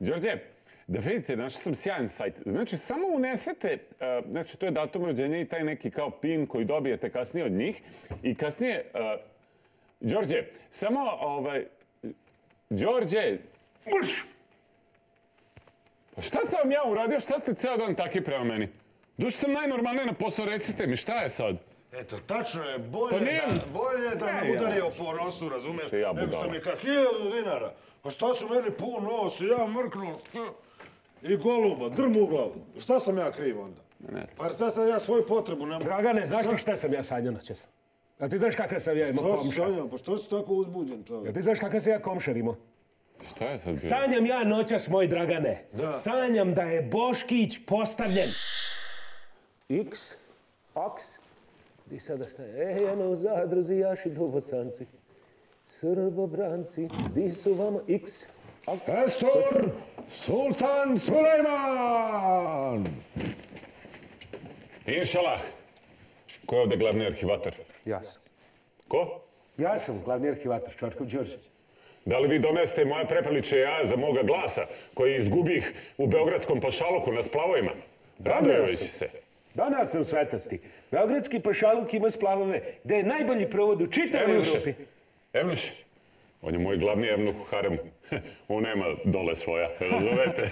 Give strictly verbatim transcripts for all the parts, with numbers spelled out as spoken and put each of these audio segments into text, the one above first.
Đorđe, da vidite, našao sam sjajan sajt. Znači, samo unesete, znači, to je datum rođenja i taj neki kao pin koji dobijete kasnije od njih. I kasnije, Đorđe, samo, ovaj, Đorđe, mrš! Pa šta sam vam ja uradio? Šta ste ceo dan taki prema meni? Došao sam najnormalnije na posao, recite mi, šta je sad? Eto, tačno je, bolje da me udario po nosu, razumiješ, nego što mi je kak hiljadu dinara. Pa šta će meni pun nos i ja mrknu i goluba, drm u glavu. Šta sam ja kriv onda? Pa sad sam ja svoju potrebu ne mogu. Dragane, znaš ti šta sam ja sanjao noćas? A ti znaš kakav sam ja imao komšar? Šta si sanjao? Pa što si tako uzbuđen, čovjek? A ti znaš kakav sam ja komšar imao? Šta je sad bilo? Sanjam ja noćas, moj Dragane. Sanjam da je Boškić postavljen. X, Oks, di sada šta je? E, eno u zadruzi jaši dubosanci. Srbobranci, di su vama X, Oks... Estor Sultan Sulejman! Inšalah. Ko je ovdje glavni arhivator? Ja sam. Ko? Ja sam glavni arhivator, Čvarkov Đorđe. Da li vi domeste moje prepeliče ja za moga glasa, koji izgubih u beogradskom pašaluku na splavovima? Radujeći se. Danas sam svetosti. Beogradski pašaluk ima splavove, gde je najbolji provod u čitavoj Evropi. Evnuš, on je moj glavni evnuh u haremu. On nema dole svoja, razumete?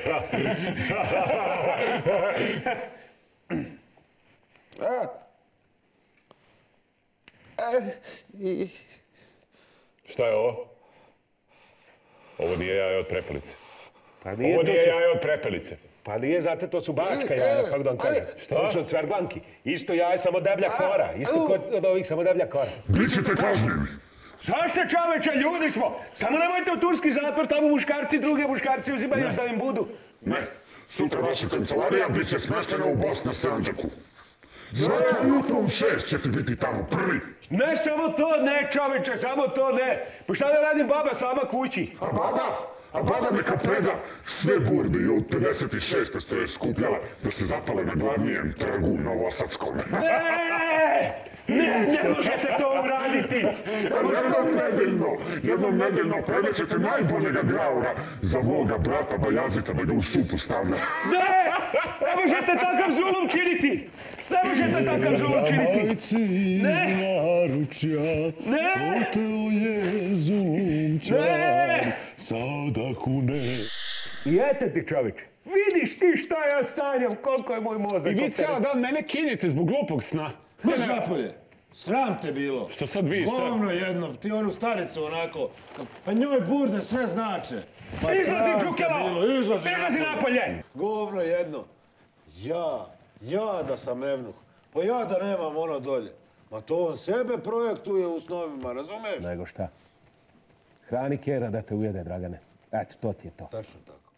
Šta je ovo? Ovo nije jaje od prepelice. Ovo nije jaje od prepelice. Pa nije, znate, to su bačka jaja, kako da vam kažem. Šta? To su od cverglanki. Isto jaje, samo deblja kora. Isto kod od ovih, samo deblja kora. Bićete kažnjeni. Zašto, čoveče, ljudi smo? Samo nemojte u turski zatvor, tamo muškarci, druge muškarci uzimaju još da im budu. Ne, sutra vaša kancelarija bit će smeštena u Bosna Sandžaku. Svaka jutrom šest ćete biti tamo prvi. Ne samo to, ne, čoveče, samo to ne. Pa šta da radim baba sama kući? A baba? A baba neka preda sve burbe i od pedeset šeste što je skupljala da se zapale na glavnijem trgu Novosadskom. Ne! Ne, ne možete to uraditi! Jednom nedeljno, jednom nedeljno predaćete najboljega graura za moga brata Bajazita da ga u supu stavlja. Ne! Ne možete takav zulum činiti! Ne možete takav zulum činiti! Majci iz naručja, oteo je zulumčar, sada kune. I ete ti, čoveče, vidiš ti šta ja sanjam, koliko je moj mozak. I vi cijela dan mene kinjete zbog glupog sna. Mrš napolje, sram te bilo. Što sad vi, šta? Govno jedno, ti onu staricu onako, pa njoj burde sve znače. Izlazi, Đukelo! Izlazi napolje! Govno jedno. Ja, ja da sam evnuh, pa ja da nemam ono dolje. Ma to on sebe projektuje u snovima, razumeš? Nego šta? Hrani kera da te ujede, Dragane. Eto, to ti je to. Tačno tako.